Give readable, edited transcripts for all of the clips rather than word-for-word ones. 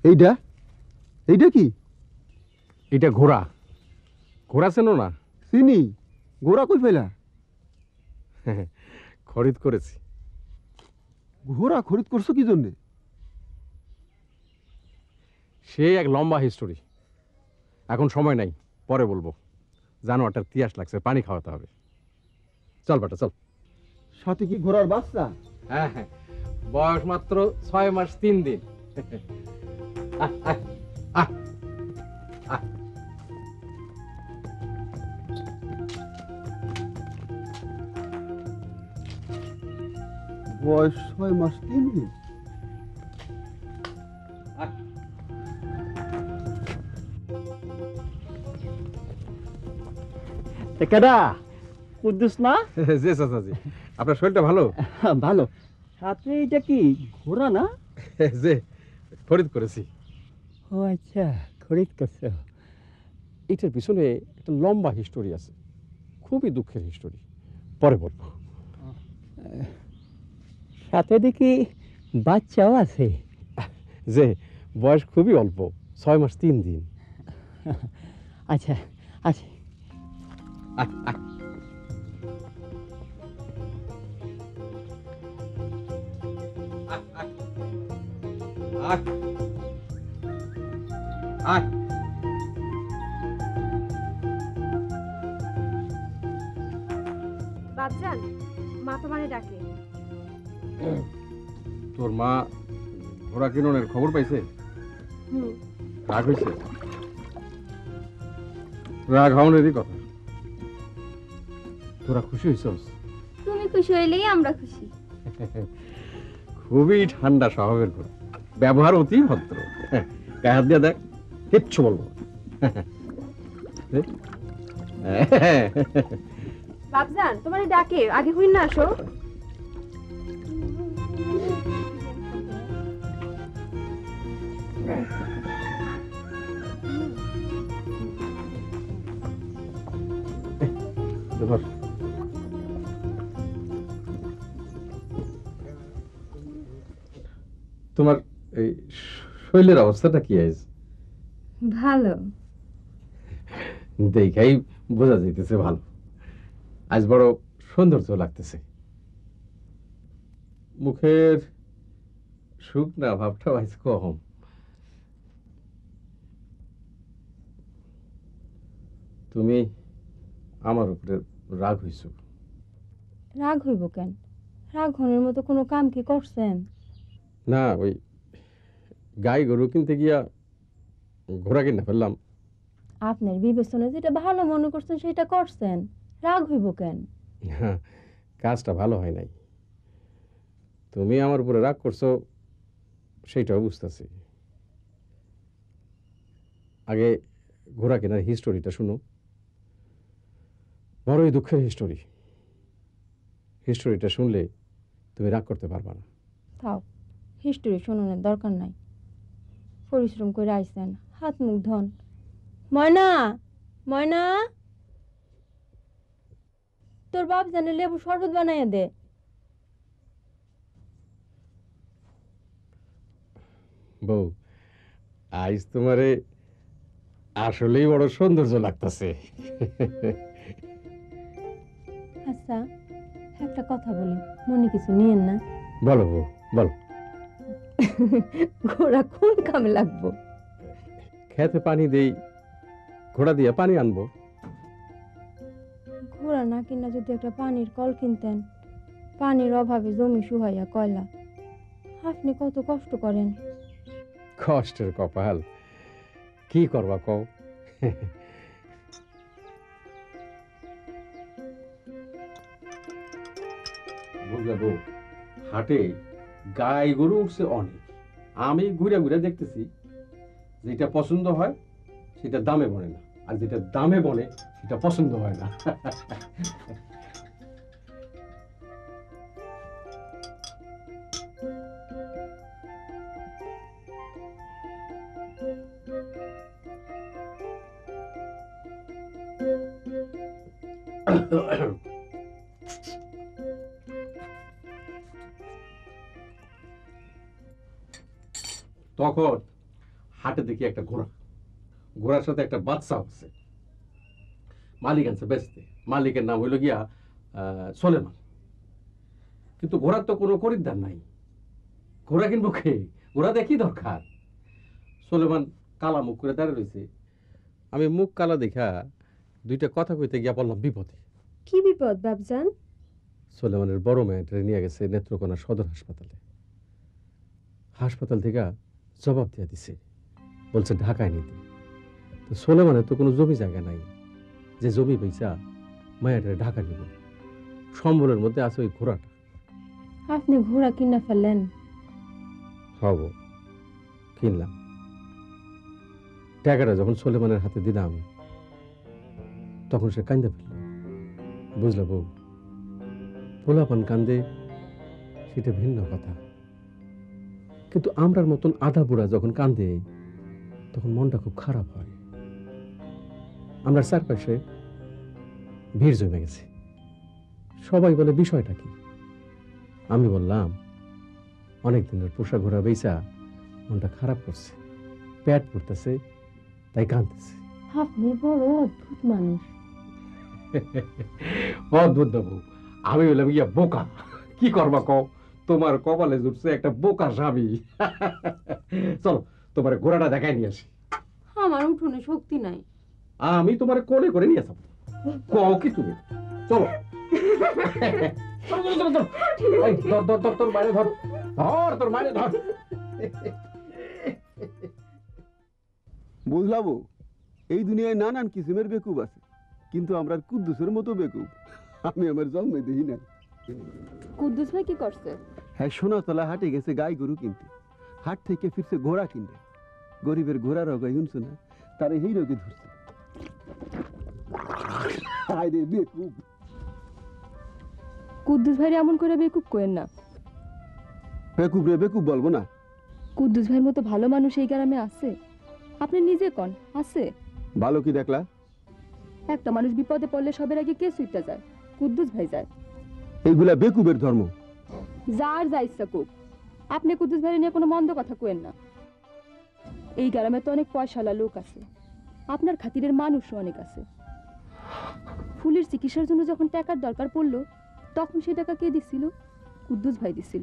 এইটা এইটা কি? এটা ঘোড়া। ঘোড়া চেনো না? চিনি। ঘোড়া কই পেলা? খরিদ করেছি। ঘোড়া খরিদ করছো কি জন্যে? সে এক লম্বা হিস্টোরি, এখন সময় নাই, পরে বলবো। জানোয়ারটার তিয়াস লাগছে, পানি খাওয়াতে হবে। চল বেটা চল। সাথে কি ঘোড়ার বাচ্চা? হ্যাঁ হ্যাঁ, বয়স মাত্র 6 মাস 3 দিন। আহ, আহ, আহ, আহ। বয়স 6 মাস 3 দিন। কেডা কুদ্দুস না? জি চাচাজি, আপনার শরীরটা ভালো? ভালো। সাথে এটা কি ঘোড়া না? যে খরিদ করেছি। ও আচ্ছা, খরিদ করছো। এটার পিছনে একটা লম্বা হিস্টোরি আছে, খুবই দুঃখের হিস্টোরি, পরে বলবো। সাথে দেখি বাচ্চাও আছে। যে বয়স খুবই অল্প, 6 মাস 3 দিন। আচ্ছা আচ্ছা। আহ, আহ। আহ, আহ। বাপজান, মা তোমারে ডাকে। তোর মা ঘোড়া কিননের খবর পাইছে? হুম। রাগ হয়েছে? রাগ হওয়ানেরই কথা। তোরা খুশি হয়েছস? তুমি খুশি হইলেই আমরা খুশি। খুবই ঠান্ডা স্বভাবের ঘোড়া, ব্যবহার অতি ভদ্র। গায়ে হাত দিয়ে দেখ, কিচ্ছু বলবো না। বাপজান, তোমারে ডাকে, আগে হইন না আসো। ধর। তোমার এই শরীরের অবস্থাটা কি আজ? ভালো। দেখাই বোঝা যাইতেছে ভালো। আজ বড় সৌন্দর্য লাগতেছে, মুখের শুকনা ভাবটা আজ কম। তুমি আমার উপরে রাগ হইছ? রাগ হইব কেন? রাগ হনের মতো কোনো কাম কি করছেন? না, ওই গাই গরু কিনতে গিয়া ঘোড়া কিনে ফেললাম। আপনার বিবেচনা যেটা ভালো মনে করছেন সেটা করছেন, রাগ হইব কেন? হ্যাঁ, কাজটা ভালো হয় নাই। তুমি আমার উপরে রাগ করছো সেইটাও বুঝতেছি। আগে ঘোড়া কেনার হিস্টোরিটা শুনো, বড়ই দুঃখের হিস্টোরি। হিস্টোরিটা শুনলে তুমি রাগ করতে পারবা না। থাও, হিস্টোরি শোনানোর দরকার নাই। পরিশ্রম করে আইছেন, হাত মুখ ধন। ময়না, ময়না, তোর বাপ জানে লেবু শরবত বানাইয়া দে। বউ, আজ তোমারে আসলেই বড় সৌন্দর্য লাগতেছে। আচ্ছা, একটা কথা বলি, মনে কিছু নিয়েন না। বলো বউ, বলো। ঘোড়া কোন কামে লাগবো? খেতে পানি দেই, ঘোড়া দিয়া পানি আনবো। ঘোড়া না কিনা যদি একটা পানির কল কিনতেন। পানির অভাবে জমি শুহাইয়া কয়লা। আপনি কত কষ্ট করেন। কষ্টের কপাল, কি করবা কও। বুঝলা বউ, হাটে গাই গরু উঠছে অনেক। আমি ঘুরে ঘুরে দেখতেছি, যেটা পছন্দ হয় সেটা দামে বনে না, আর যেটা দামে বনে সেটা পছন্দ হয় না। তখন হাটে দেখি একটা ঘোড়া, ঘোড়ার সাথে একটা বাচ্চা আছে। মালিক আনছে বেচতে, মালিকের নাম হইল গিয়া সলেমান। কিন্তু ঘোড়ার তো কোনো খরিদ্দার নাই, ঘোড়া কিনবো কে? ঘোড়া দেখি দরকার। সলেমান কালা মুখ করে দাঁড়িয়ে রয়েছে। আমি মুখ কালা দেখা দুইটা কথা কইতে গিয়া বললাম বিপদে। কি বিপদ বাপজান? সলেমানের বড় মেয়েটা নিয়ে গেছে নেত্রকোনা সদর হাসপাতালে। হাসপাতাল থেকে জবাব দিয়ে দিছে, বলছে ঢাকায় নিতে। তো সলেমানের তো কোনো জমি জায়গা নাই যে জমি বেচা মায়াটারে ঢাকা নিব। সম্বলের মধ্যে আছে ওই ঘোড়াটা। আপনি ঘোড়া কিনা ফেললেন? হব, কিনলাম। টাকাটা যখন সলেমানের হাতে দিলাম তখন সে কান্দে ফেলল। বুঝলা বউ, পোলাপান কান্দে সেটা ভিন্ন কথা, কিন্তু আমরার মতন আধা বুড়া যখন কান্দে তখন মনটা খুব খারাপ হয়। আমরা চারপাশে ভিড় জমে গেছে, সবাই বলে বিষয়টা কি? আমি বললাম অনেক দিনের পোষা ঘোড়া বেচা মনটা খারাপ করছে, পেট পড়তেছে, তাই কাঁদতেছে। আপনি বড় অদ্ভুত মানুষ। অদ্ভুত না বউ, আমি বললাম ইয়া বোকা। কি করবা কও, তোমার কপালে জুটছে একটা বোকা স্বামী। চলো তোমার ঘোড়াটা দেখাই নিয়ে আসি। আমার উঠোনে শক্তি নাই। আমি তোমার কোলে করে নিয়ে যাবো। কও কি তুমি? চলো চলো চলো চলো চলো। এই, ধর ধর ধর, তোর মায়ের ধর, ধর তোর মায়ের ধর। বুঝলা বউ, এই দুনিয়ায় নানান কিসিমের বেকুব আছে, কিন্তু আমরা কুদ্দুসের মতো বেকুব আমি আমার জন্মে দেখি নাই। কুদ্দুস ভাই কি করছে? হ্যাঁ, সোনাতলা হাটে গেছে গাই গরু কিনতে, হাট থেকে ফিরছে ঘোড়া কিনতে। গরিবের ঘোড়ার অগাই শুনছো না, তারে এই রোগে ধরছে। হায় রে বেকুব। কুদ্দুস ভাইরে এমন করে বেকুব কোয়েন না। বেকুব রে বেকুব বলবো না। কুদ্দুস ভাইয়ের মতো ভালো মানুষ এই গ্রামে আছে? আপনি নিজে কন আছে? ভালো কি দেখলা? একটা মানুষ বিপদে পড়লে সবার আগে কে সুইটা যায়? কুদ্দুস ভাই যায়। এইগুলা বেকুবের ধর্ম। যার যা ইচ্ছা কুক, আপনি কুদ্দুস ভাইরে নিয়ে কোনো মন্দ কথা কোয়েন না। এই গ্রামে তো অনেক পয়সাওয়ালা লোক আছে, আপনার খাতিরের মানুষও অনেক আছে। ফুলের চিকিৎসার জন্য যখন টাকার দরকার পড়লো তখন সে টাকা কে দিছিল? কুদ্দুস ভাই দিছিল।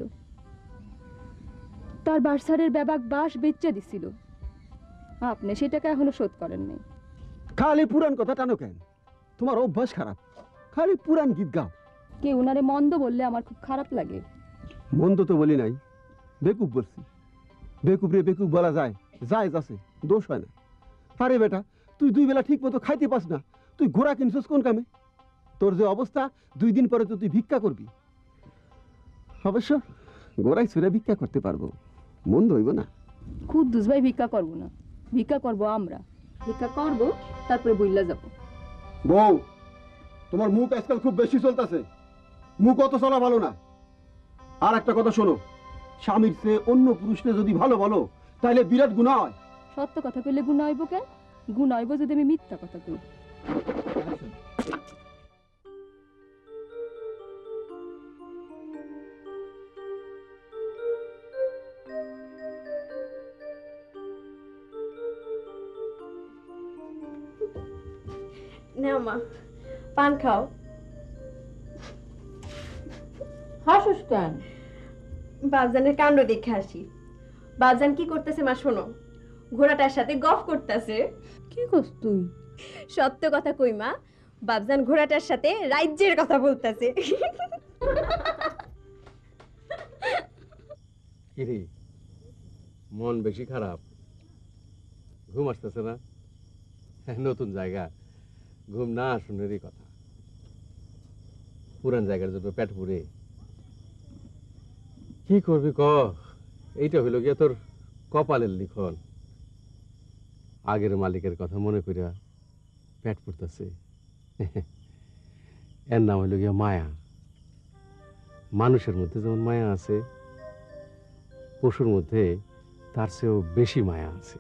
তার বার্সারের ব্যাবাক বাস বেচে দিছিল, আপনি সে টাকা এখনো শোধ করেন নাই। খালি পুরান কথা টানো কেন? তোমার অভ্যাস খারাপ, খালি পুরান গীত গাও। কেউ উনারে মন্দ বললে আমার খুব খারাপ লাগে। মন্দ তো বলি নাই, বেকুব বলছি। বেকুব রে বেকুব বলা যায়, জায়েজ আছে, দোষ হয় না। আরে বেটা, তুই দুই বেলা ঠিক মতো খাইতে পাস না, তুই ঘোড়া কিনছিস কোন কামে? তোর যে অবস্থা, 2 দিন পরে তো তুই ভিক্ষা করবি। অবশ্য গোড়ায় সুরে ভিক্ষা করতে পারবো, মন্দ হইব না। কুদ্দুস ভাই ভিক্ষা করবো না, ভিক্ষা করবো আমরা। ভিক্ষা করবো, তারপরে বইলা যাব। বউ, তোমার মুখ আজকাল খুব বেশি চলতেছে, মুখ অত চলা ভালো না। আর একটা কথা শোনো, স্বামীর চেয়ে অন্য পুরুষকে যদি ভালো বলো তাহলে বিরাট গুনাহ হয়। সত্য কথা কইলে গুণ হইব কেন? গুণ হইব যদি আমি মিথ্যা কথা কই। নাও মা, পান খাও। হাসুস কেন? বাবজানের কাণ্ড দেখে আসি। বাবজান কি করতেছে মা শোনো, ঘোড়াটার সাথে গফ করতেছে। কি করছ তুই? সত্য কথা কই মা, বাবজান ঘোড়াটার সাথে রাজ্যের কথা বলতেছে। কিরে, মন বেশি খারাপ? ঘুম আসতেছে না? নতুন জায়গা, ঘুম না শুনেরই কথা। পুরান জায়গার জন্য পেট পুরে কি করবি ক? এইটা হইল গিয়া তোর কপালের লিখন। আগের মালিকের কথা মনে করিয়া পেট পুরতেছে। এর নাম হইল গিয়া মায়া। মানুষের মধ্যে যেমন মায়া আছে, পশুর মধ্যে তার চেয়েও বেশি মায়া আছে।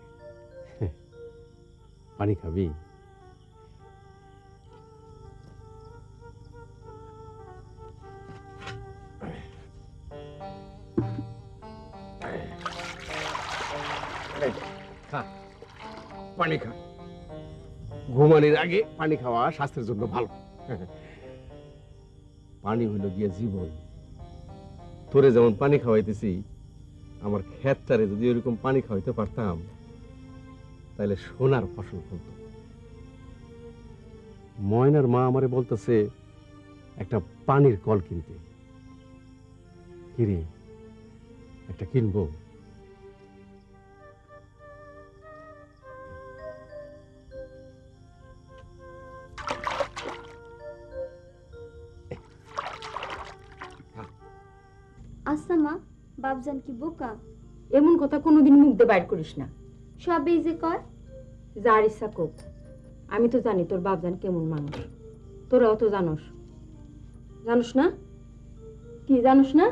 পানি খাবি? খা পানি খা, ঘুমানোর আগে পানি খাওয়া স্বাস্থ্যের জন্য ভালো। পানি হইল গিয়ে জীবন। তোরে যেমন পানি খাওয়াইতেছি, আমার ক্ষেতটারে যদি এরকম পানি খাওয়াইতে পারতাম তাহলে সোনার ফসল ফলত। ময়নার মা আমারে বলতেছে একটা পানির কল কিনতে। কিরে, একটা কিনবো? আচ্ছা মা, বাপজান কি বোকা? এমন কথা কোনোদিন মুখ দিয়ে বাইর করিস না। সবই যে কয়। যার ইচ্ছা কোক। আমি তো জানি তোর বাপজান কেমন মানুষ। তোরাও তো জানোস। জানোস না? কি জানোস না?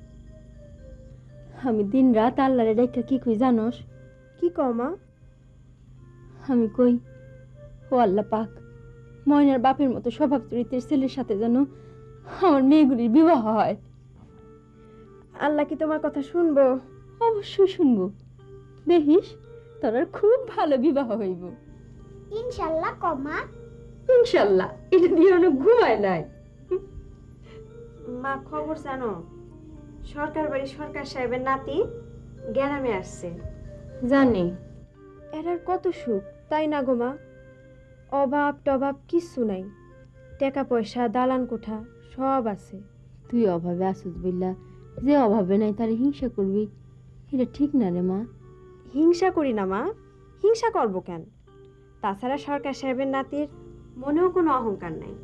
আমি দিন রাত আল্লাহরে ডাইকা কি কই জানোস? কি কও মা? আমি কই, ও আল্লাহ পাক, ময়নার বাপের মতো স্বভাব চরিত্রের ছেলের সাথে যেন আমার মেয়েগুলির বিবাহ হয়। আল্লাহ কি তোমার কথা শুনবো? অবশ্যই শুনবো। দেখিস তোর আর খুব ভালো বিবাহ হইব। ইনশাআল্লাহ কমা। ইনশাল্লাহ। এটা দিয়ে অনেক ঘুমায় নাই। মা খবর জানো? সরকার বাড়ি সরকার সাহেবের নাতি গ্রামে আসছে। জানি। এরার কত সুখ, তাই না গো মা? অভাব টভাব কিচ্ছু নাই, টাকা পয়সা দালান কোঠা সব আছে। তুই অভাবে আসুস বললা যে অভাবে নাই তারে হিংসা করবি, এটা ঠিক না রে মা। হিংসা করি না মা, হিংসা করবো কেন? তাছাড়া সরকার সাহেবের নাতির মনেও কোনো অহংকার নাই।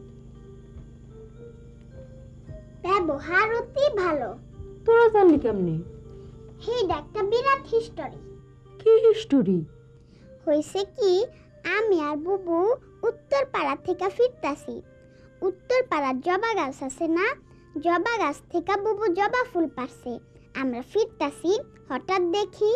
ব্যবহার অতি ভালো। তোরা জানলি কেমনে? হেইডা একটা বিরাট হিস্টোরি। কি হিস্টোরি? হইছে কি, আমি আর বুবু উত্তর পাড়া থেকে ফিরতাছি। উত্তর পাড়ার জবা গাছ আছে না, জবা গাছ থেকে বুবু জবা ফুল পারছে। আমরা ফিরতাছি, হঠাৎ দেখি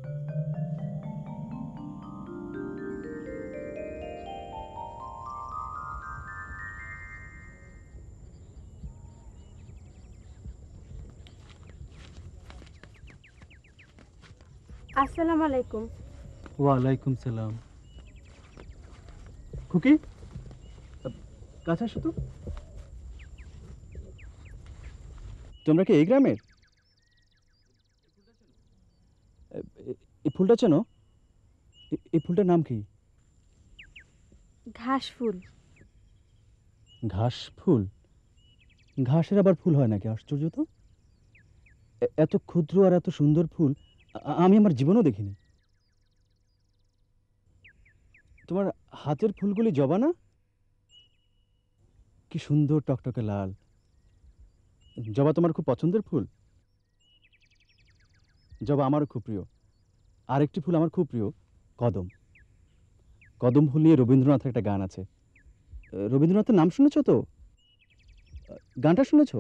আসসালামু আলাইকুম। ওয়ালাইকুম সালাম। খুকি, কাছে আসো তো। তোমরা কি এই গ্রামের? এই ফুলটা চেনো? এই ফুলটার নাম কি? ঘাস ফুল। ঘাস ফুল? ঘাসের আবার ফুল হয় নাকি? আশ্চর্য তো। এত ক্ষুদ্র আর এত সুন্দর ফুল আমি আমার জীবনেও দেখিনি। তোমার হাতের ফুলগুলি জবা না? কি সুন্দর টকটকে লাল। জবা তোমার খুব পছন্দের ফুল? জবা আমারও খুব প্রিয়। আরেকটি ফুল আমার খুব প্রিয়, কদম। কদম ফুল নিয়ে রবীন্দ্রনাথের একটা গান আছে। রবীন্দ্রনাথের নাম শুনেছো তো? গানটা শুনেছো?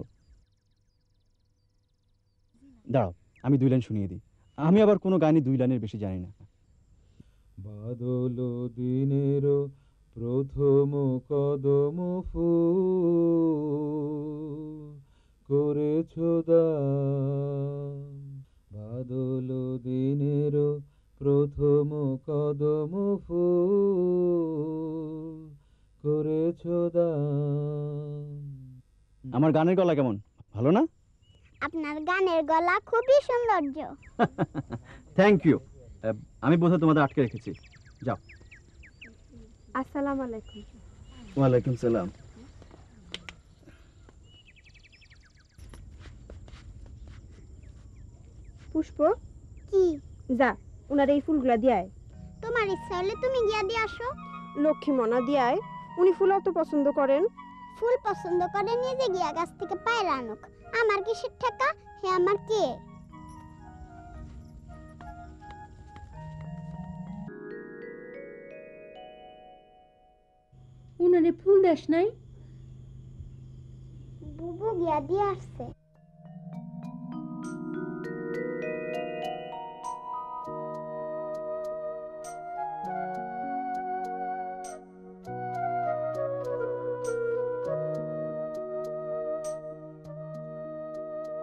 দাঁড়াও, আমি 2 লাইন শুনিয়ে দিই। আমি আবার কোনো গানই 2 লাইনের বেশি জানি না। বাদল দিনের প্রথম কদম ফুল করেছ দান। বাদল দিনের প্রথম কদম ফুল করেছ দান। আমার গানের গলা কেমন, ভালো না? আপনার গানের গলা খুবই সৌন্দর্য। Thank you. আমি বোধহয় তোমাদের আটকে রেখেছি, যাও। আসসালামু আলাইকুম। ওয়ালাইকুম সালাম। পুষ্প, কি? যা উনার এই ফুলগুলা দিয়ায়। তোমার ইচ্ছা হলে তুমি গিয়া দিয়ে আসো। লক্ষ্মী মনা দিয়ায়, উনি ফুল অত পছন্দ করেন। ফুল পছন্দ করে নিজে গিয়া গাছ থেকে পায়রা আনুক। আমার কিসের ঠেকা? হে আমার কে? উনারে ফুল দেশ নাই? বুবু গিয়া দিয়ে আসছে।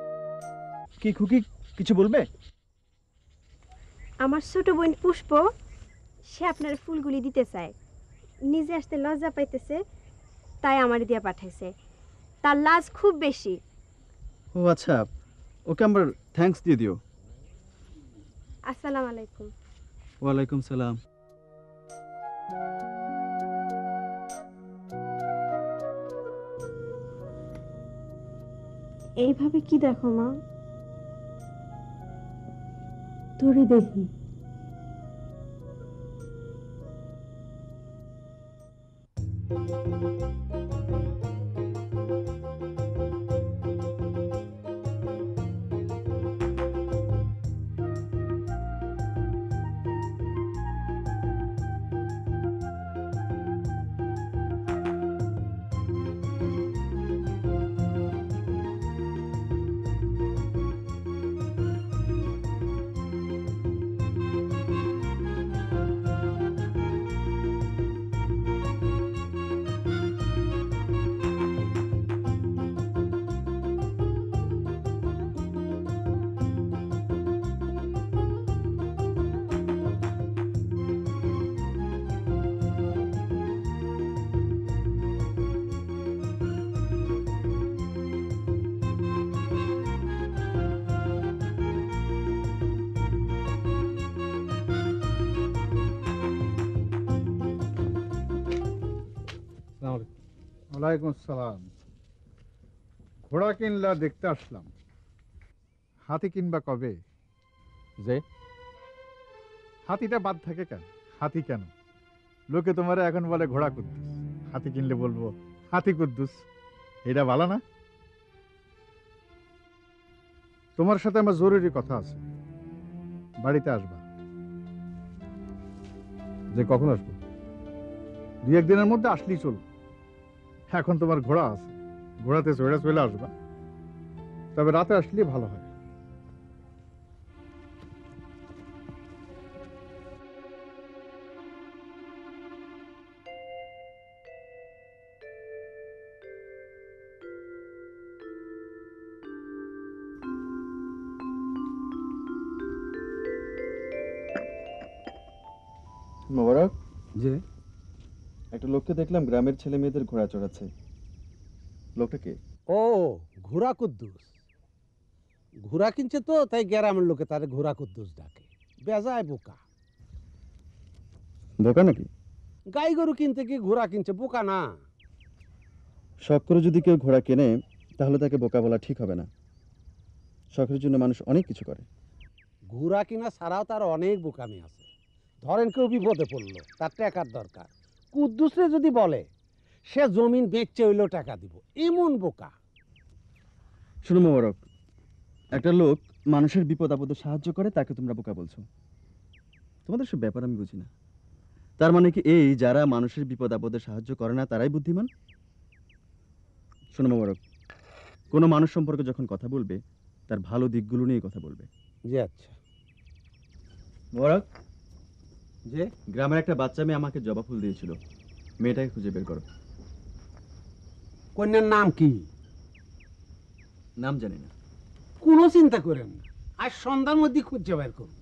কি খুকি, কিছু বলবে? আমার ছোট বোন পুষ্প সে আপনার ফুলগুলি দিতে চায়, নিজে আসতে লজ্জা পাইতেছে, তাই আমার দিয়া পাঠাইছে। তার লাজ খুব বেশি। ও আচ্ছা, ওকে আমার থ্যাঙ্কস দিয়ে দিও। আসসালামু আলাইকুম। ওয়ালাইকুম সালাম। এইভাবে কি দেখো মা? তোরে দেখি। ওয়ালাইকুম আসসালাম। ঘোড়া কিনলা দেখতে আসলাম, হাতি কিনবা কবে? যে হাতিটা বাদ থাকে কেন? হাতি কেন? লোকে তোমার এখন বলে ঘোড়া কুদ্দুস, হাতি কিনলে বলবো হাতি কুদ্দুস। এটা ভালো না? তোমার সাথে আমার জরুরি কথা আছে, বাড়িতে আসবা। যে কখন আসবো? 2-1 দিনের মধ্যে আসলেই চলবে। এখন তোমার ঘোড়া আছে, ঘোড়াতে চলে আসবা, তবে রাতে আসলে ভালো হয়। মোবারক, যে একটা লোককে দেখলাম গ্রামের ছেলে মেয়েদের ঘোড়া চড়াচ্ছে। লোকটা কে? ও ঘোড়া কুদ্দুস। ঘোড়া কিনছে তো, তাই গ্রামের লোকে তারে ঘোড়া কুদ্দুস ডাকে। বেজায় বোকা। বোকা নাকি? গাই গরু কিনতে কি ঘোড়া কিনছে, বোকা না। শখ করে যদি কেউ ঘোড়া কেনে তাহলে তাকে বোকা বলা ঠিক হবে না। শখের জন্য মানুষ অনেক কিছু করে। ঘোড়া কিনা ছাড়াও তার অনেক বোকামি আছে। ধরেন কেউ বিপদে পড়লো, তার টাকার দরকার, কুদ্দুসরে যদি বলে সে জমিন বেচছে হইলেও টাকা দিব, এমন বোকা। শুনো মোবারক, একটা লোক মানুষের বিপদ আপদে সাহায্য করে, তাকে তোমরা বোকা বলছো। তোমাদের সব ব্যাপার আমি বুঝি না। তার মানে কি এই যারা মানুষের বিপদ আপদে সাহায্য করে না তারাই বুদ্ধিমান? শোনো মোবারক, কোনো মানুষ সম্পর্কে যখন কথা বলবে তার ভালো দিকগুলো নিয়ে কথা বলবে। জি আচ্ছা। মোবারক, যে গ্রামের একটা বাচ্চা মেয়ে আমাকে জবা ফুল দিয়েছিল, মেয়েটাকে খুঁজে বের করো। কন্যার নাম কি? নাম জানি না। কোনো চিন্তা করেন না, আজ সন্ধ্যার মধ্যে খুঁজে বের করুন।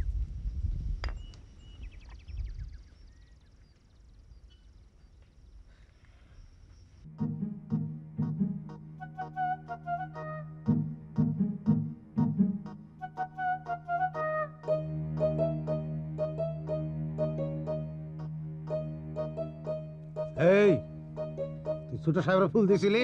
এই তুই ছোট সাহেবের ফুল দিছিলি?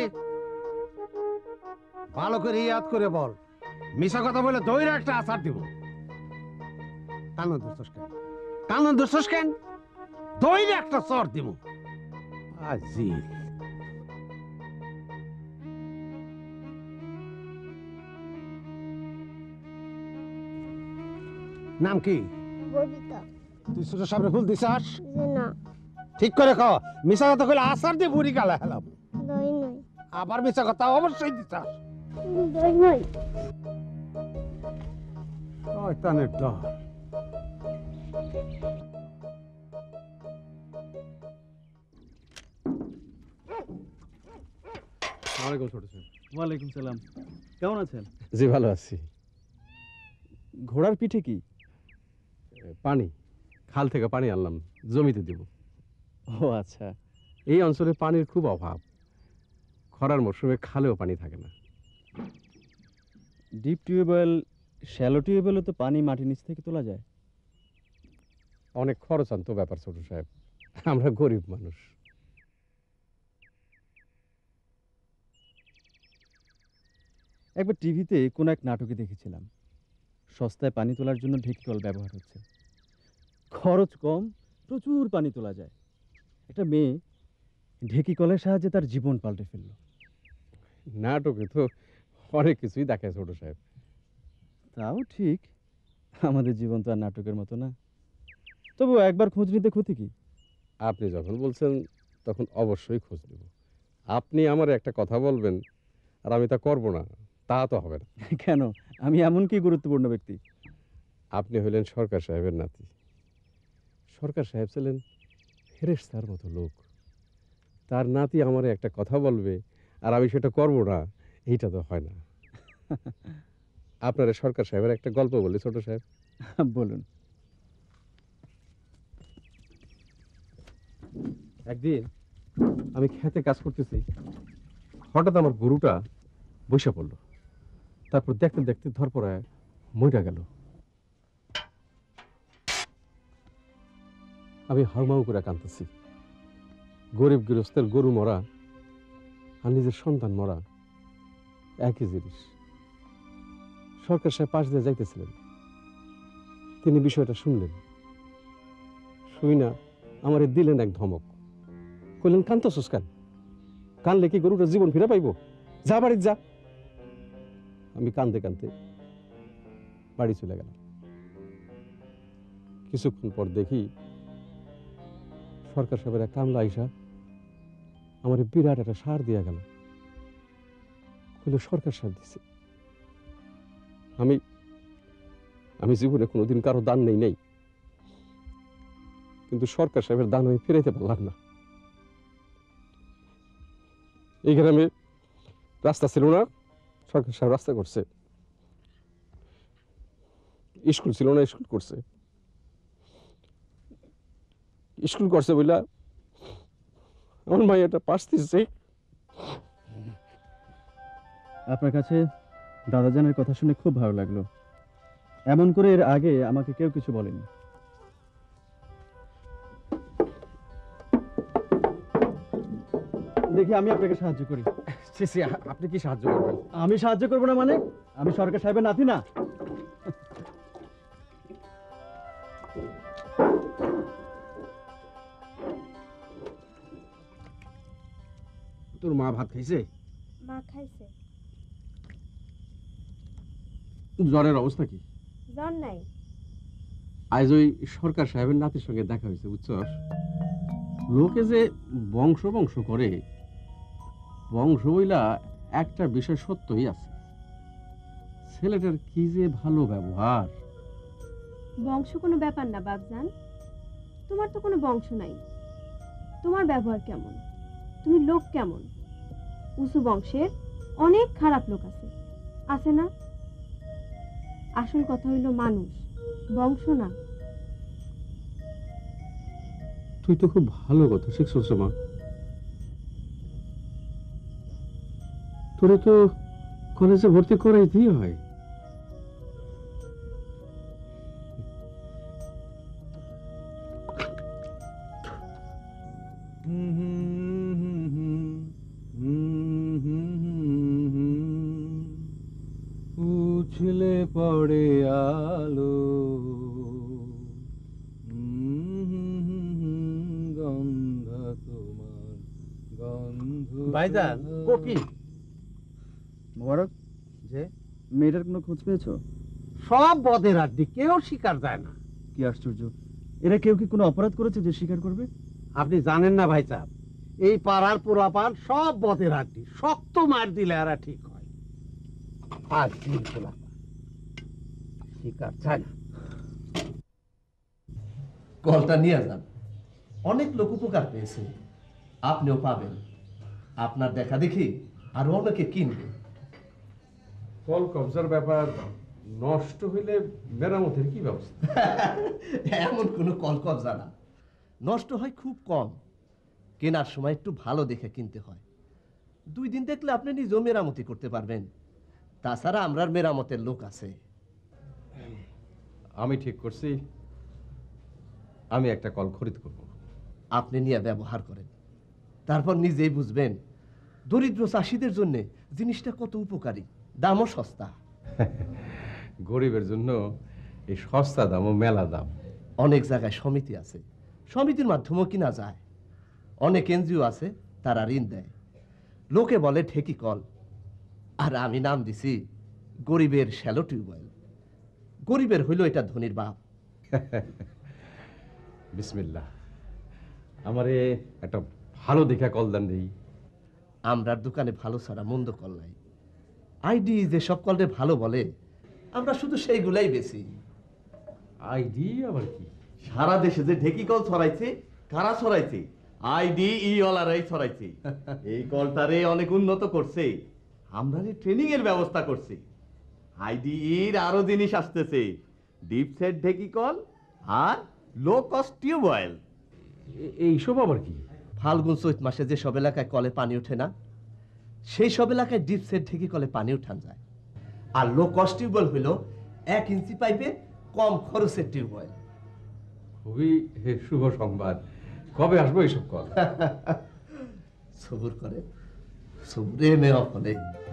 ভালো করে ইয়াদ করে বল, মিশা কথা বলে দইরা একটা আচার দিব। কানন দোষ কেন? কানন দোষ কেন? দইরা একটা চর দিব। আজিল নাম কি? ববিতা। তুই ছোট সাহেবের ফুল দিছাস? যে না, ঠিক করে খাও। মিশা কথা কইলে আচার দিয়ে বুড়ি গালা হেলাম। দই নই। আবার মিশা কথা অবশ্যই দিছাস। দই নই। শয়তানের দল। ওয়ালাইকুম ছোট সাহেব। ওয়ালাইকুম সালাম। কেমন আছেন? জি ভালো আছি। ঘোড়ার পিঠে কি? পানি খাল থেকে পানি আনলাম, জমিতে দিব। ও আচ্ছা। এই অঞ্চলে পানির খুব অভাব, খরার মরশুমে খালেও পানি থাকে না। ডিপ টিউবওয়েল, শ্যালো টিউবওয়েলও তো পানি মাটির নিচ থেকে তোলা যায়। অনেক খরচান্ত ব্যাপার ছোট সাহেব, আমরা গরিব মানুষ। একবার টিভিতে কোন এক নাটকে দেখেছিলাম, সস্তায় পানি তোলার জন্য ঢেকিকল ব্যবহার হচ্ছে। খরচ কম, প্রচুর পানি তোলা যায়। একটা মেয়ে ঢেকিকলের সাহায্যে তার জীবন পাল্টে ফেলল। নাটকে তো অনেক কিছুই দেখায় ছোট সাহেব। তাও ঠিক, আমাদের জীবন তো আর নাটকের মতো না। তবু একবার খোঁজ নিতে ক্ষতি কি? আপনি যখন বলছেন তখন অবশ্যই খোঁজ নেব। আপনি আমার একটা কথা বলবেন আর আমি তা করব না, তা তো হবে না। কেন? আমি এমন কি গুরুত্বপূর্ণ ব্যক্তি? আপনি হলেন সরকার সাহেবের নাতি। সরকার সাহেব ছিলেন ফেরেশতার মতো লোক। তার নাতি আমারে একটা কথা বলবে আর আমি সেটা করব না, এইটা তো হয় না। আপনারা সরকার সাহেবের একটা গল্প বলি ছোট সাহেব। বলুন। একদিন আমি খেতে কাজ করতেছি, হঠাৎ আমার গরুটা বসে পড়লো। তারপর দেখতে দেখতে ধরপড়ায় মইরা গেল। আমি হাউমাউ করে কাঁদতেছি। গরিব গৃহস্থের গরু মরা আর নিজের সন্তান মরা একই জিনিস। সরকার সাহেব পাশ দিয়ে যাইতেছিলেন, তিনি বিষয়টা শুনলেন। শুই না আমারে দিলেন এক ধমক, কইলেন কান্তছস কেন? কানলে কি গরুটা জীবন ফিরে পাইব? যা বাড়ি যা। আমি কান্দতে কান্দতে বাড়ি চলে গেলাম। কিছুক্ষণ পর দেখি সরকার সাহেবের এক কামলা আইসা আমার বিরাট একটা সার দিয়া গেল। কইল সরকার সাহেব দিছে। আমি জীবনে কোনোদিন কারো দান নেই, কিন্তু সরকার সাহেবের দান আমি ফিরাইতে পারলাম না। এই গ্রামে রাস্তা ছিল না, সরকার সাহেব রাস্তা করছে। স্কুল ছিল না, স্কুল করছে। স্কুল করছে বইলা আমার মাইয়াটা পাস দিচ্ছে। আপনার কাছে দাদাজানের কথা শুনে খুব ভালো লাগলো। এমন করে এর আগে আমাকে কেউ কিছু বলেনি। দেখি আমি আপনাকে সাহায্য করি। আপনি কি সাহায্য করবেন? আমি সাহায্য করবো না মানে? আমি সরকার সাহেবের নাতি না? তোর মা ভাত খাইছে? মা খাইছে। জ্বরের অবস্থা কি? জ্বর নাই। আজ ওই সরকার সাহেবের নাতির সঙ্গে দেখা হয়েছে, বুঝছস? লোকে যে বংশ বংশ করে, বংশ বইলা একটা বিষয় সত্যই আছে। ছেলেটার কি যে ভালো ব্যবহার। বংশ কোনো ব্যাপার না বাপজান, তোমার তো কোনো বংশ নাই। তোমার ব্যবহার কেমন, তুমি লোক কেমন? উঁচু বংশের অনেক খারাপ লোক আছে, আছে না? আসল কথা হইল মানুষ, বংশ না। তুই তো খুব ভালো কথা শিখছস মা। তোরে তো কলেজে ভর্তি করাইতেই হয়। উছলে পড়ে আলো, গন্ধ তোমার গন্ধ। ভাইজান কপি মোবারক, যে মেয়েটার কোনো খোঁজ পেয়েছো? সব বদের আড্ডি, কেউ স্বীকার যায় না। কি আশ্চর্য, এরা কেউ কি কোনো অপরাধ করেছে যে স্বীকার করবে? আপনি জানেন না ভাই সাহেব, এই পাড়ার পোলাপান সব বদের আড্ডি, শক্ত মার দিলে এরা ঠিক হয়। আর দিন পোলাপান স্বীকার চায় না। কলটা নিয়ে যান, অনেক লোক উপকার পেয়েছে, আপনিও পাবেন। আপনার দেখা দেখি আরো অনেকে কিনবে। কল কবজার ব্যাপার নষ্ট হইলে মেরামতের কি ব্যবস্থা? এমন কোনো কলকবজা না, নষ্ট হয় খুব কম। কেনার সময় একটু ভালো দেখে কিনতে হয়। 2 দিন দেখলে আপনি নিজেও মেরামতি করতে পারবেন। তাছাড়া আমরার মেরামতের লোক আছে। আমি ঠিক করছি, আমি একটা কল খরিদ করব। আপনি নিয়ে ব্যবহার করেন, তারপর নিজেই বুঝবেন দরিদ্র চাষিদের জন্য জিনিসটা কত উপকারী, দামও সস্তা। গরিবের জন্য এই সস্তা দাম ও মেলা দাম। অনেক জায়গায় সমিতি আছে, সমিতির মাধ্যমেও কিনা যায়। অনেক এনজিও আছে, তারা ঋণ দেয়। লোকে বলে ঢেকি কল, আর আমি নাম দিছি গরিবের শ্যালো টিউবওয়েল। গরিবের হইল এটা ধনির বাপ। বিসমিল্লাহ, আমারে একটা ভালো দেখা কল দেন দেই। আমরার দোকানে ভালো ছাড়া মন্দ কল নাই। আইডি যে সব কলরে ভালো বলে, আমরা শুধু সেইগুলাই বেশি। আইডি আবার কি? সারা দেশে যে ঢেকি কল ছড়াইছে, কারা ছড়াইছে? আইডি ওয়ালারাই ছড়াইছে। এই কলটারে অনেক উন্নত করছে, আমরা ট্রেনিং এর ব্যবস্থা করছি। আইডি আরো জিনিস আসতেছে, ডিপ সেট ঢেকি কল আর লো কস্ট টিউবওয়েল। এইসব আবার কি? ফাল্গুন চৈত মাসে যে সব এলাকায় কলে পানি ওঠে না, সেই সব এলাকায় ডিপ সেট ঢেকি কলে পানি উঠান যায়। আর লো কস্ট টিউবওয়েল হইল 1 ইঞ্চি পাইপে কম খরচের টিউবওয়েল। খুবই শুভ সংবাদ। কবে আসবো এইসব কল? সবুর করে, সবুরে মেয়া ফলে।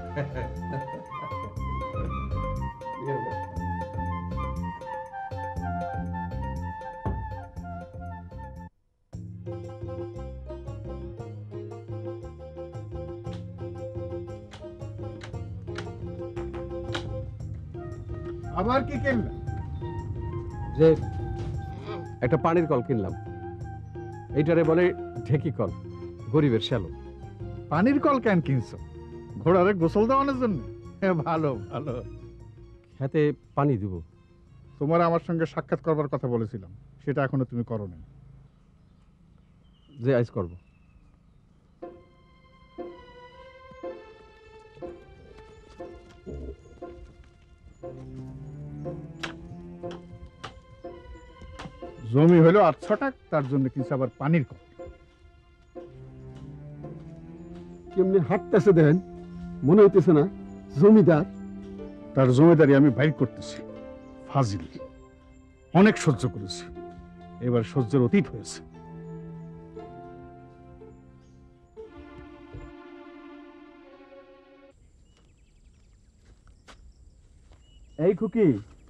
আবার কি কিনলা? যে একটা পানির কল কিনলাম, এইটারে বলে ঢেকি কল, গরিবের শ্যালো। পানির কল কেন কিনছো? ঘোড়ারে গোসল দেওয়ানোর জন্য? ভালো ভালো। খেতে পানি দিব। তোমার আমার সঙ্গে সাক্ষাৎ করবার কথা বলেছিলাম, সেটা এখনো তুমি করো না। যে আইস করব। জমি হলো 800 টাকা, তার জন্য কিছু আবার পানির কল। কেমনি হাঁটতেছে দেখেন, মনে হইতেছে না জমিদার? তার জমিদারি আমি বাইর করতেছি। ফাজিল, অনেক সহ্য করেছি, এবার সহ্যের অতীত হয়েছে। এই খুকি,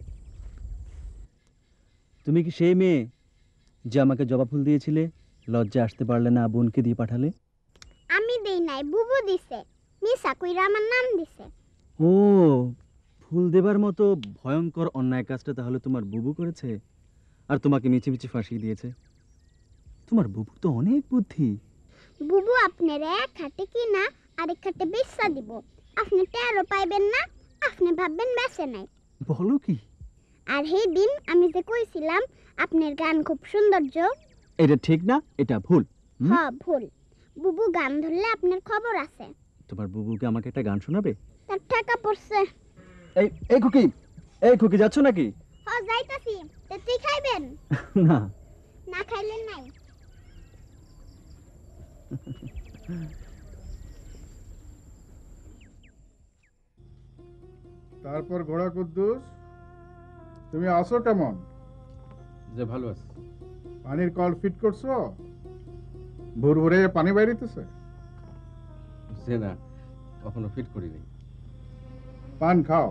তুমি কি সেই মেয়ে যে আমাকে জবা ফুল দিয়েছিলে, লজ্জা আসতে পারলে না, বোনকে দিয়ে পাঠালে? আমি দেই নাই, বুবু দিছে। মিসা কইরা আমার নাম দিছে। ও, ফুল দেবার মতো ভয়ঙ্কর অন্যায় কাজটা তাহলে তোমার বুবু করেছে, আর তোমাকে মিছি মিছি ফাঁসিয়ে দিয়েছে। তোমার বুবু তো অনেক বুদ্ধি। বুবু আপনার এক হাতে কিনা আরেক হাতে বেচা দিব। আপনি টেরও পাইবেন না, আপনি ভাববেন বেচে নাই। বলো কি? আর সেই দিন আমি যে কইছিলাম আপনার গান খুব সৌন্দর্য, এটা ঠিক না, এটা ভুল। হ্যাঁ ভুল। বুবু গান ধরলে আপনার খবর আছে। তোমার বুবুকে আমাকে একটা গান শোনাবে? তার টাকা পড়ছে। এই এই খুকি, এই খুকি, যাচ্ছ নাকি? হ যাইতাছি। তে তুই খাইবেন? না। না খাইলে নাই। তারপর ঘোড়া কুদ্দুস, তুমি আসো কেমন? যে ভালো আছে। পানির কল ফিট করছো? ভোর ভোরে পানি বাইরিতেছে? যে না, কখনো ফিট করি নাই। পান খাও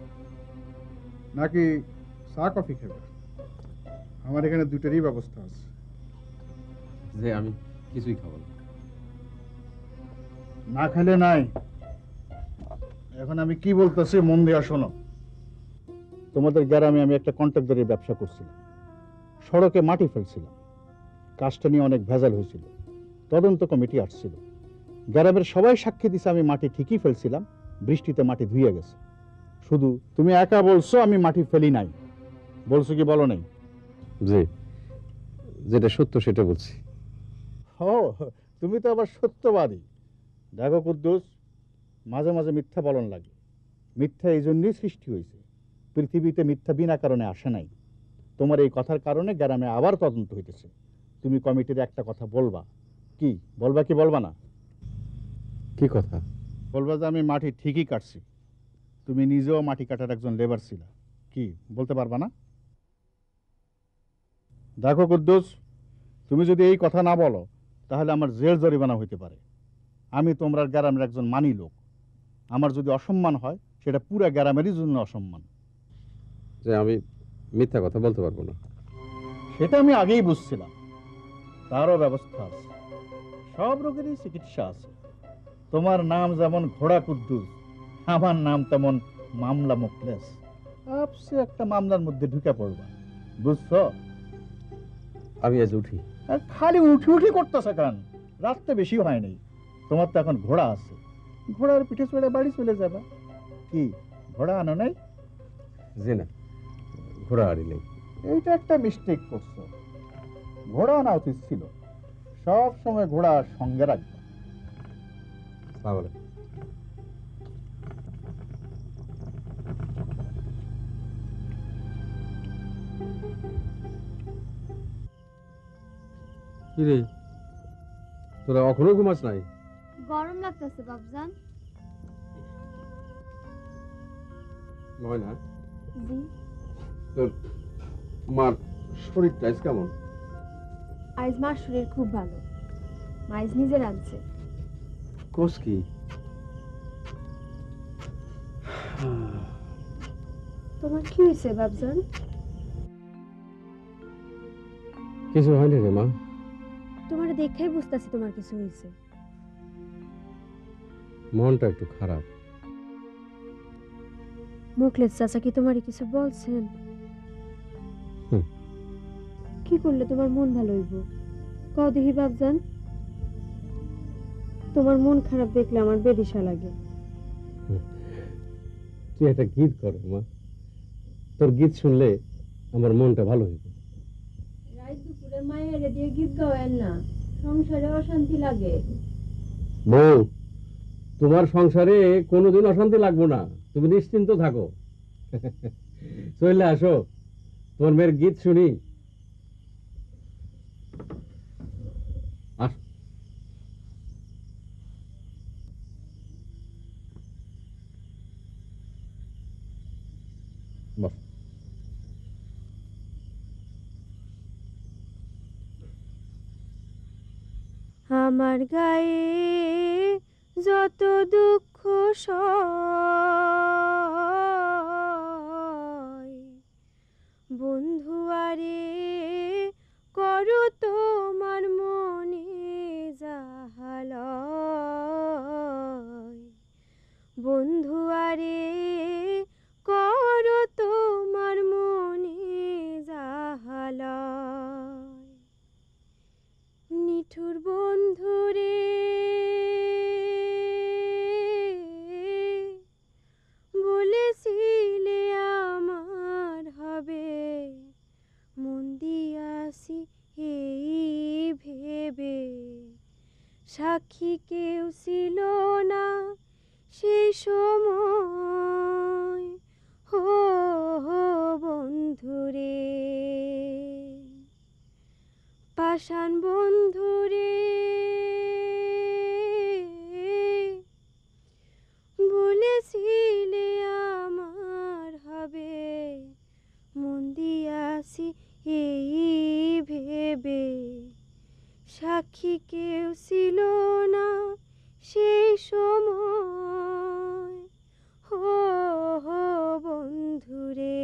নাকি চা কফি খাবে? আমার এখানে দুটারই ব্যবস্থা আছে। যে আমি কিছুই খাবো না। না খেলে নাই। এখন আমি কি বলতেছি মন দিয়া শোনো। তোমাদের গ্রামে আমি একটা কন্ট্রাক্টরের ব্যবসা করছিলাম, সড়কে মাটি ফেলছিলাম। কাজটা নিয়ে অনেক ভেজাল হয়েছিল, তদন্ত কমিটি আসছিল। গ্রামের সবাই সাক্ষী দিছে আমি মাটি ঠিকই ফেলছিলাম, বৃষ্টিতে মাটি ধুয়ে গেছে। শুধু তুমি একা বলছো আমি মাটি ফেলি নাই, বলছো কি বলো নাই? যে যেটা সত্য সেটা বলছি। ও, তুমি তো আবার সত্যবাদী। দেখো কুদ্দুস, মাঝে মাঝে মিথ্যা বলন লাগে। মিথ্যা এই জন্যই সৃষ্টি হয়েছে, পৃথিবীতে মিথ্যা বিনা কারণে আসে নাই। তোমার এই কথার কারণে গ্রামে আবার তদন্ত হইতেছে। তুমি কমিটির একটা কথা বলবা। কি বলবা কি বলবা না? কি কথা? বলবা যে আমি মাটি ঠিকই কাটছি, তুমি নিজেও মাটি কাটার একজন লেবার ছিলা। কি বলতে পারবা না? দেখো কুদ্দুস, তুমি যদি এই কথা না বলো তাহলে আমার জেল জরিমানা হইতে পারে। আমি তোমরা গ্রামের একজন মানি লোক। আমার যদি অসম্মান হয় সেটা পুরা গ্রামেরই জন্য অসম্মান। যে আমি মিথ্যা কথা বলতে পারবো না, সেটা আমি আগেই বুঝছিলাম। তারও ব্যবস্থা আছে, সব রোগেরই চিকিৎসা আছে। তোমার নাম যেমন ঘোড়া কুদ্দুস, আমার নাম তেমন মামলা মুখলেস। আপসে একটা মামলার মধ্যে ঢুকে পড়বা, বুঝছো? আমি আজ উঠি। আর খালি উঠি উঠি করতেছে কেন? রাতটা বেশি হয়নি, তোমার তো এখন ঘোড়া আছে, ঘোড়ার পিঠে চড়ে বাড়ি চলে যাবে। কি ঘোড়া আনো নাই? জি না, ঘোড়া আড়ি নেই। এইটা একটা মিস্টেক করছো, ঘোড়া আনা উচিত ছিল। সব সময় ঘোড়া সঙ্গে রাখবে। কি রে, তোরা এখনো ঘুমাস নাই? গরম লাগতেছে বাবজান। ময়না, জি। তোর মার শরীরটা আজ কেমন? আজ মার শরীর খুব ভালো, মাইজ নিজে রাঁধছে। কোস কি? তোমার কি হয়েছে বাবজান? কিছু হয়নি রে মা। তোমার দেখাই বুঝতেছি তোমার কিছু হয়েছে। মনটা একটু খারাপ। মুখলেস চাচা কি তোমার কিছু বলছেন? কি করলে তোমার মন ভালো হইব কও দেখি বাবজান। তোমার মন খারাপ দেখলে আমার বেদিশা লাগে। তুই একটা গীত কর মা, তোর গীত শুনলে আমার মনটা ভালো হইব। রাত দুপুরে মায়ের দিয়ে গীত গাওয়েন না, সংসারে অশান্তি লাগে। বউ, তোমার সংসারে কোনোদিন অশান্তি লাগবো না, তুমি নিশ্চিন্ত থাকো। চলে আসো, তোমার মেয়ের গীত শুনি। আস। বস। আমার গায়ে যত দুঃখ সয়, বন্ধু আরে করো তোমার মনে জাহালয়, বন্ধু আরে করো তোমার মনে জাহালয়, নিঠুর বন্ধুরে বলেছিলে আমার হবে, মন দিয়াছি এই ভেবে, সাক্ষী কেউ ছিল না সেই সময়, হো হো বন্ধুরে, পাষাণ বন্ধুরে বলেছিলে আমার হবে, মন দিয়াছি এই ভেবে, সাক্ষী কেউ ছিল না সেই সময়, হো হো বন্ধুরে,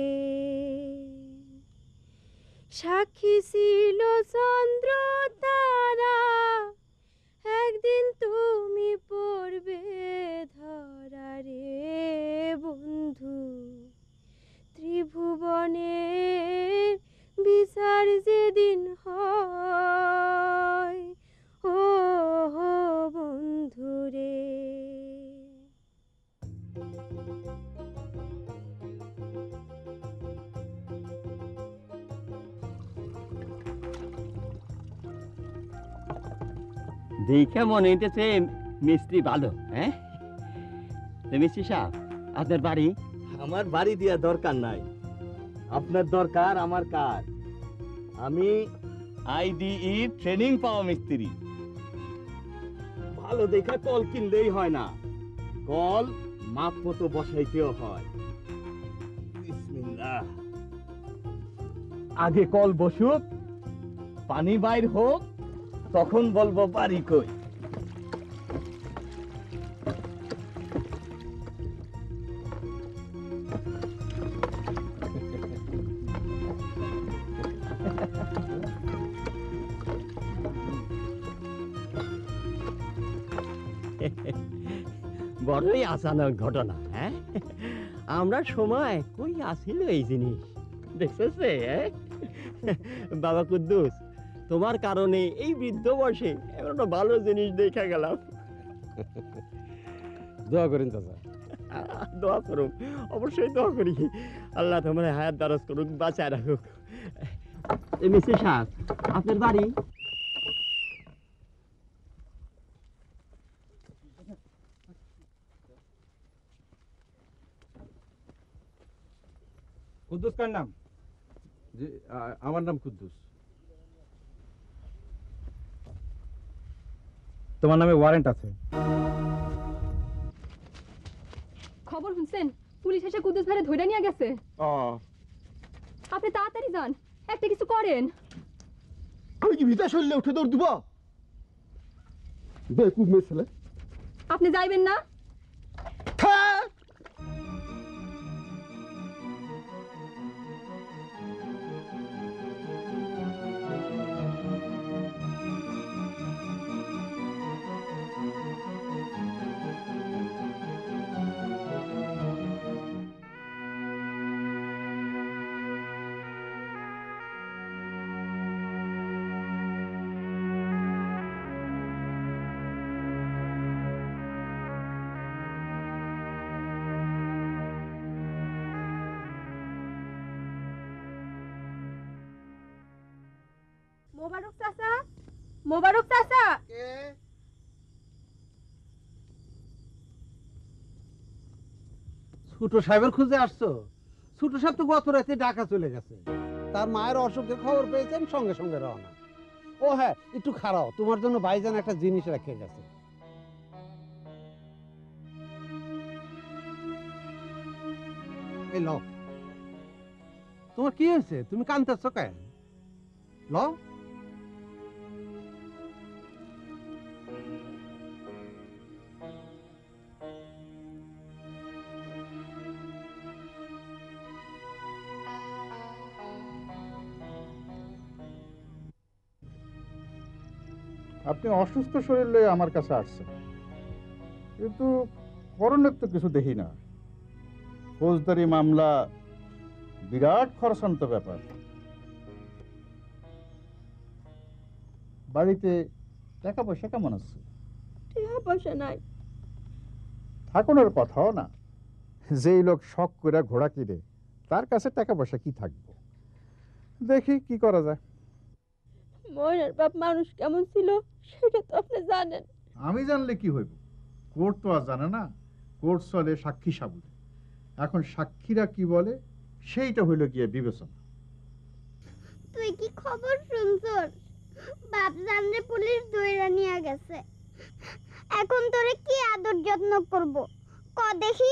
সাক্ষী ছিল চন্দ্র তারা, একদিন তুমি পড়বে ধরা রে বন্ধু, ত্রিভুবনের বিচার যেদিন হয়, ও হো বন্ধুরে। দেখে মনে হইতেছে মিস্ত্রি ভালো। হ্যাঁ, মিস্ত্রি সাহেব, আপনার বাড়ি? আমার বাড়ি দিয়া দরকার নাই, আপনার দরকার আমার কাজ। আমি আইডিই ট্রেনিং পাওয়া মিস্ত্রি। ভালো দেখা কল কিনলেই হয় না, কল মাপ মতো বসাইতেও হয়। বিসমিল্লাহ। আগে কল বসুক, পানি বাইর হোক, তখন বলবো বাড়ি কই। বড়ই আসানোর ঘটনা। হ্যাঁ, আমরা সময় কই আসিল এই জিনিস দেখছে। বাবা কুদ্দুস, তোমার কারণে এই বৃদ্ধ বয়সে একটা ভালো জিনিস দেখা গেলাম। দোয়া করেন চাচা। দোয়া করুক, অবশ্যই দোয়া করি। আল্লাহ তোমার হায়াত দারাজ করুক, বাঁচায় রাখুক। মিস্ত্রি সাহেব, আপনার বাড়ি? কুদ্দুস কার নাম? জি, আমার নাম কুদ্দুস। তোমার নামে ওয়ারেন্ট আছে। খবর শুনছেন? পুলিশ এসে কুদ্দুস ভাইরে ধইরা নিয়ে গেছে। আপনি তাড়াতাড়ি যান, একটা কিছু করেন। আমি কি ভিতরে শরীরে উঠে দৌড় দিব? বেকুব মেয়ে ছেলে। আপনি যাইবেন না? মোবারক চাচা, মোবারক চাচা। ছোট সাহেবের খুঁজে আসছো? ছোট সাহেব তো গত রাতে ঢাকা চলে গেছে, তার মায়ের অসুখের খবর পেয়েছেন, সঙ্গে সঙ্গে রওনা। ও হ্যাঁ, একটু খারাপ, তোমার জন্য ভাইজান একটা জিনিস রেখে গেছে। এই লও। তোমার কি হয়েছে? তুমি কাঁদতেছ কেন? লও। আপনি অসুস্থ শরীর লয়ে আমার কাছে আসছেন, কিন্তু করণের তো কিছু দেখি না। ফৌজদারি মামলা, বিরাট খরচান্ত ব্যাপার। বাড়িতে টাকা পয়সা কেমন আছে? টাকা পয়সা নাই। থাকুনের কথাও না, যেই লোক শখ করে ঘোড়া কিনে তার কাছে টাকা পয়সা কি থাকবে? দেখি কি করা যায়। ময়নার বাপ মানুষ কেমন ছিল সেটা তো আপনি জানেন। আমি জানলে কি হইব? কোর্ট তো আর জানে না। কোর্ট চলে সাক্ষী সাবুতে। এখন সাক্ষীরা কি বলে সেইটা হইল গিয়ে বিবেচনা। তুই কি খবর শুনছস? বাপ জানরে পুলিশ ধইরা নিয়ে গেছে। এখন তোরে কি আদর যত্ন করব ক দেখি?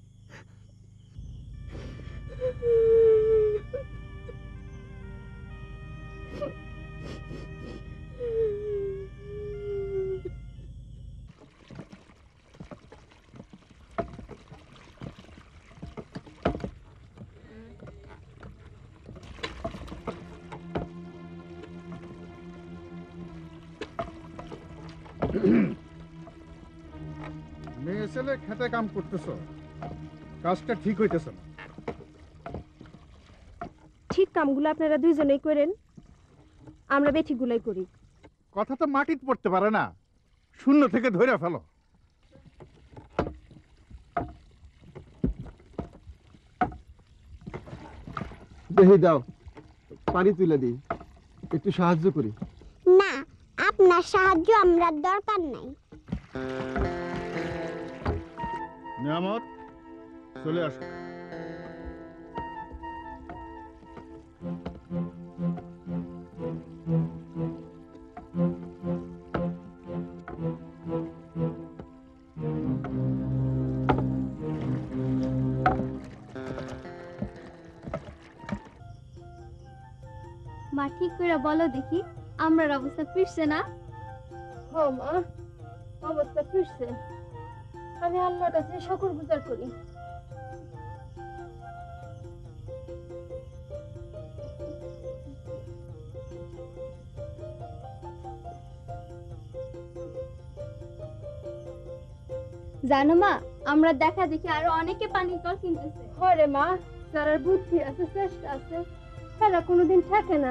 মেয়ে ছেলে খেতে কাম করতেছ, কাজটা ঠিক হইতেছে না। ঠিক কামগুলো আপনারা দুইজনেই করেন, আমরা বেঠিকগুলাই করি। কথা তো মাটিতে পড়তে পারে না, শূন্য থেকে ধরে ফেলো। দেহি দাও, পানি তুলে দিই, একটু সাহায্য করি। না, আপনার সাহায্য আমরা দরকার নাই। নিয়ামত, চলে আসো। মা ঠিক করে বলো দেখি, আমরার অবস্থা ফিরছে না? হ মা, অবস্থা ফিরছে। আমি আল্লাহর কাছে শুকর গুজার করি। জানো মা, আমরা দেখা দেখি আরো অনেকে পানির কল কিনতেছে। হরে মা, যারা বুদ্ধি আছে, চেষ্টা আছে, তারা কোনোদিন থাকে না।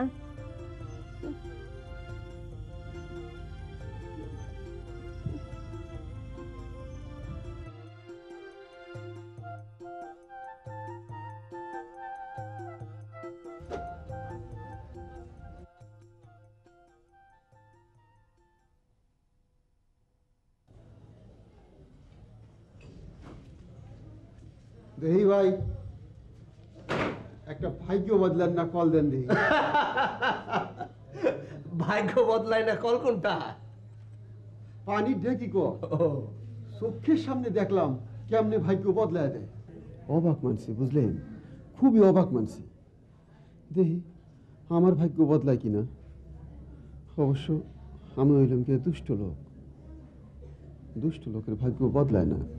দেহি ভাই, একটা ভাগ্য বদলান না, কল দেন দেহি। ভাগ্য বদলায় না, কল কোনটা? পানির ঢেকি কো, চোখের সামনে দেখলাম কেমনে ভাগ্য বদলায় দেয়। অবাক মানছি, বুঝলেন, খুবই অবাক মানছি। দেহি আমার ভাগ্য বদলায় কিনা। অবশ্য আমি হইলাম কে দুষ্ট লোক, দুষ্ট লোকের ভাগ্য বদলায় না।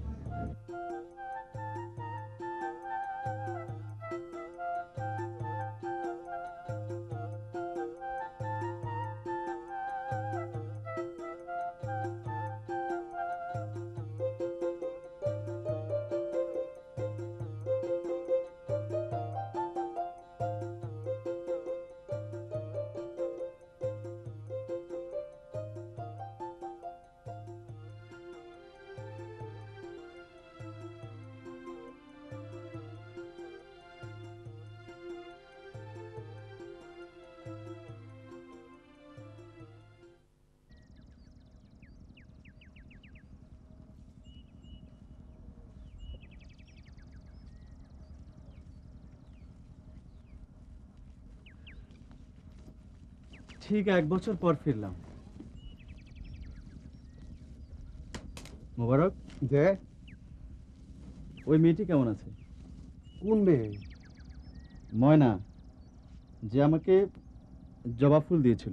ঠিক 1 বছর পর ফিরলাম। মোবারক, যে ওই মেয়েটি কেমন আছে? কোন মেয়ে? ময়না, যে আমাকে জবা ফুল দিয়েছিল।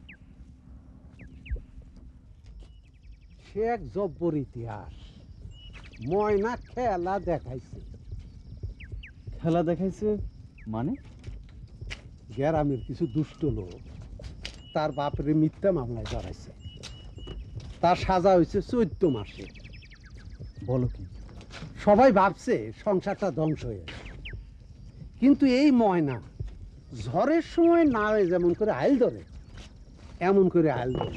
সে এক জব্বর ইতিহাস। ময়না খেলা দেখাইছে। খেলা দেখাইছে মানে? গ্রামের কিছু দুষ্ট লোক তার বাপের মিথ্যা মামলায় জড়াইছে। তার সাজা হয়েছে 14 মাসে। বলো কি? সবাই ভাবছে সংসারটা ধ্বংস হয়ে গেছে, কিন্তু এই ময়না ঝড়ের সময় নাওয়ে যেমন করে আইল ধরে, এমন করে আইল ধরে।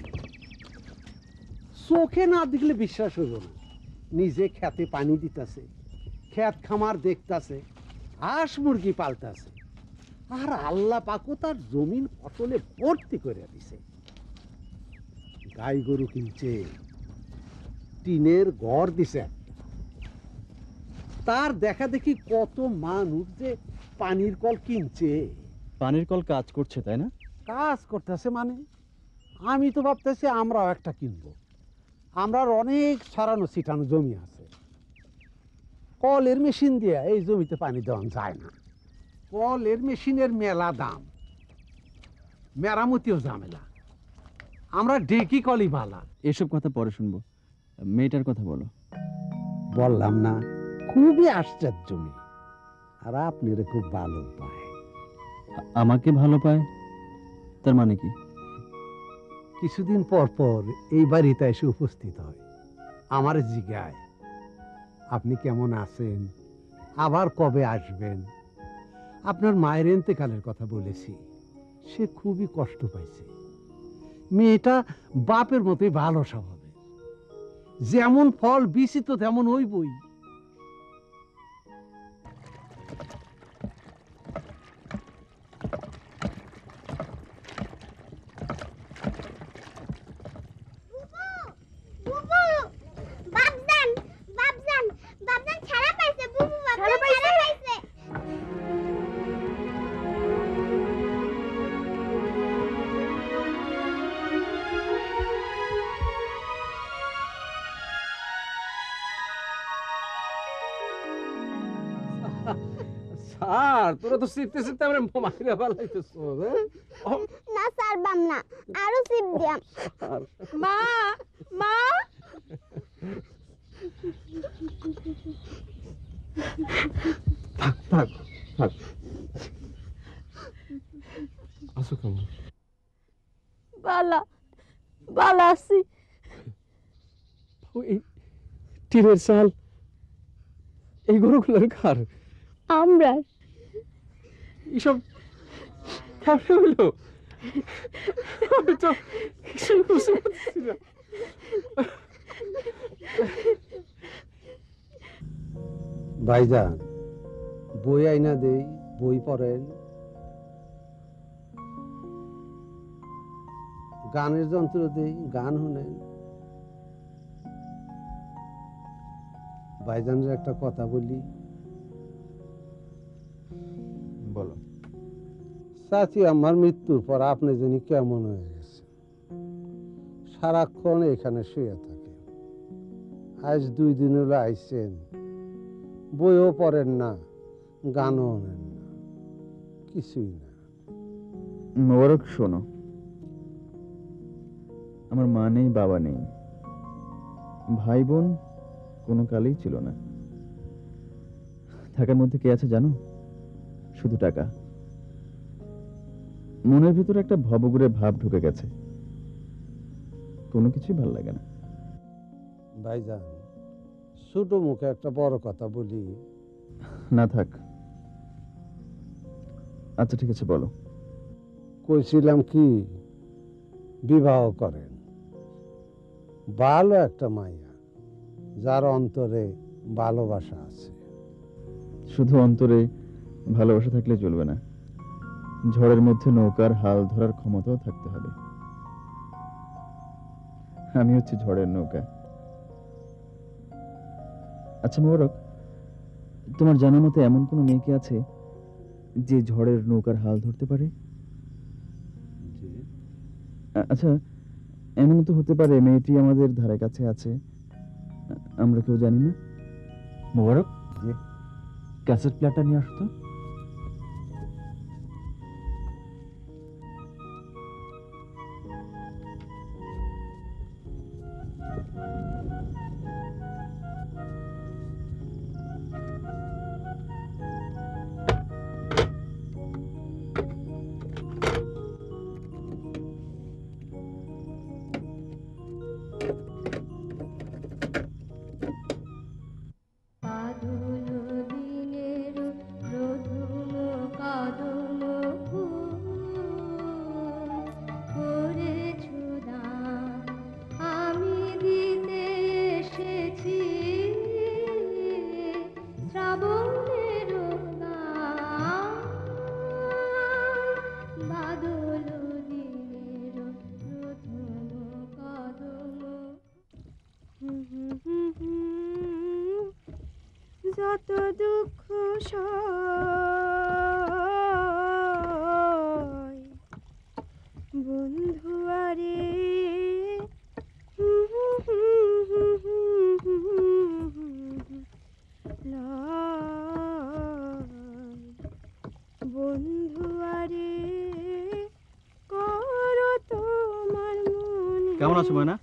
চোখে না দেখলে বিশ্বাস হইব না। নিজে খেতে পানি দিতেছে, খেত খামার দেখতেছে, হাঁস মুরগি পালতেছে, আর আল্লাহ পাকও তার জমিন ফসলে ভর্তি করে দিছে। গাই গরু কিনছে, টিনের ঘর দিছে একটা। তার দেখা দেখি কত মানুষ যে পানির কল কিনছে। পানির কল কাজ করছে, তাই না? কাজ করতেছে মানে? আমি তো ভাবতেছি আমরাও একটা কিনবো। আমরা অনেক ছড়ানো ছিটানো জমি আছে, কলের মেশিন দিয়ে এই জমিতে পানি দেওয়া যায় না। কলের মেশিনের মেলা দাম, মেরামতিও ঝামেলা। আমরা ডেকি কলই ভালা। এসব কথা পরে শুনবো, মেয়েটার কথা বলো। বললাম না, খুবই আশ্চর্য মেয়ে, আর আপনারা খুব ভালো পায়। আমাকে ভালো পায় তার মানে কি? কিছুদিন পর পর এই বাড়িতে এসে উপস্থিত হয়, আমার জিগায় আপনি কেমন আছেন, আবার কবে আসবেন। আপনার মায়ের ইন্তেকালের কথা বলেছি, সে খুবই কষ্ট পাইছে। মেয়েটা বাপের মতোই ভালো স্বভাবের, যেমন ফল বিচি তো তেমন হইবই। তোরা তো চিপতে চিপতে আমরা মাইরা ফেলাইতেছ না স্যার বাম না আরো চিপ দিয়াম মা মা থাক থাক থাক আসো কেমন বালা বালা আছি ওই টিনের চাল এই গরুগুলোর কার আমরা এসব কেমন হলো আমি তো কিছু বুঝতে পারছি না ভাইজান বই আইনা দেই বই পড়েন গানের যন্ত্র দেই গান শুনেন ভাইজানের একটা কথা বলি বলো চাচি আমার মৃত্যুর পর আপনি জানি কেমন হয়ে গেছে সারাক্ষণ এখানে শুয়ে থাকে আজ 2 দিন হলো আইছেন বইও পড়েন না গানও শোনেন না কিছুই না মোবারক শোনো, আমার মা নেই, বাবা নেই, ভাই বোন কোনো কালেই ছিল না। থাকার মধ্যে কে আছে জানো? শুধু টাকা। মনের ভিতরে একটা ভবঘুরে ভাব ঢুকে গেছে, কোনো কিছুই ভাল লাগে না। ভাইজান ছোট মুখে একটা বড় কথা বলি। না থাক, আচ্ছা ঠিক আছে বলো। কইছিলাম কি বিবাহ করেন, ভালো একটা মাইয়া যার অন্তরে ভালোবাসা আছে। শুধু অন্তরে ভালোবাসা থাকলে চলবে না, ঝড়ের মধ্যে নৌকার হাল ধরার ক্ষমতাও থাকতে হবে। আমি হচ্ছি ঝড়ের নৌকা। আচ্ছা মোবারক, তোমার জানার মতে এমন কোনো মেয়ে কি আছে যে ঝড়ের নৌকার হাল ধরতে পারে? আচ্ছা, এমন তো হতে পারে মেয়েটি আমাদের ধারে কাছে আছে, আমরা কেউ জানি না। মোবারক, ক্যাসেট প্লেয়ারটা নিয়ে আসতো। যত দুঃখ সয় বন্ধু আরে বন্ধু আরে করো তোমার মন। কেমন আছো ময়না?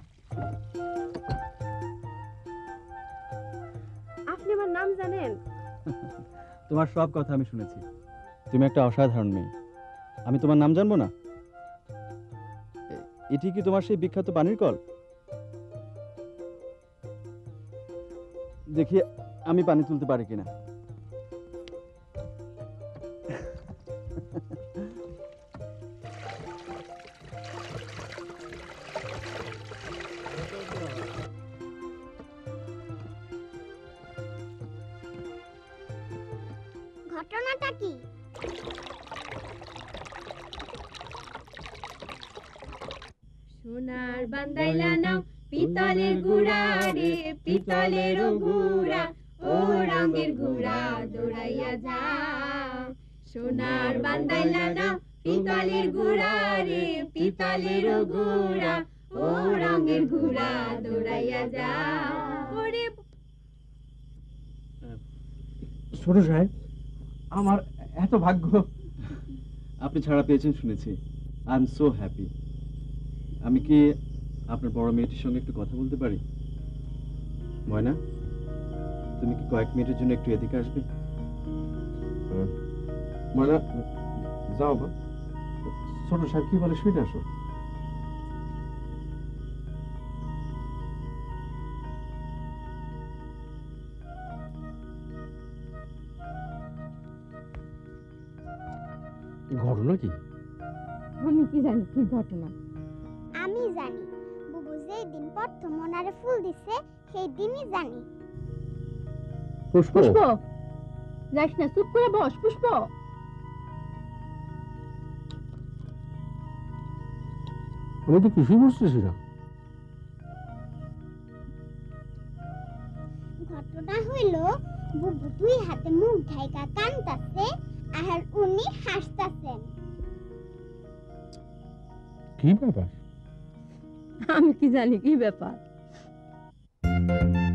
আপনি আমার নাম জানেন? তোমার সব কথা আমি শুনেছি, তুমি একটা অসাধারণ মেয়ে। আমি তোমার নাম জানবো না? এটি কি তোমার সেই বিখ্যাত পানির কল? দেখি আমি পানি তুলতে পারি কিনা। ঘটনাটা কি? সোনার বান্দাইলা নাও পিতলের গুড়া রে পিতলের গুড়া, ও রঙের গুড়া দৌড়াইয়া যাও। সোনার বান্দাইলা নাও পিতলের গুড়া রে পিতলের গুড়া, ও রঙের গুড়া দৌড়াইয়া যাও। ওরে ছোট সাহেব, আমার এত ভাগ্য। আপনি ছাড়া পেয়েছেন শুনেছি। I am so happy. আমি কি আপনার বড় মেয়েটির সঙ্গে একটু কথা বলতে পারি? ময়না, তুমি কি কয়েক মিনিটের জন্য একটু এদিকে আসবে? ময়না, যাও বা, ছোট সাহেব কি বলে শুনে আসো। ঘটনা কি? আমি কি জানি কি ঘটনা। আমি জানি, বুবু যেই দিন প্রথম ওনারে ফুল দিছে সেই দিনই জানি। পুষ্প, পুষ্প, যাস না, চুপ করে বস। পুষ্প, আমি তো কিছুই বুঝতেছি না। ঘটনা হইল, বুবু দুই হাতে মুখ ঢাইকা কানতাছে আর উনি হাসতাছেন। কি ব্যাপার? আমি কি জানি কি ব্যাপার।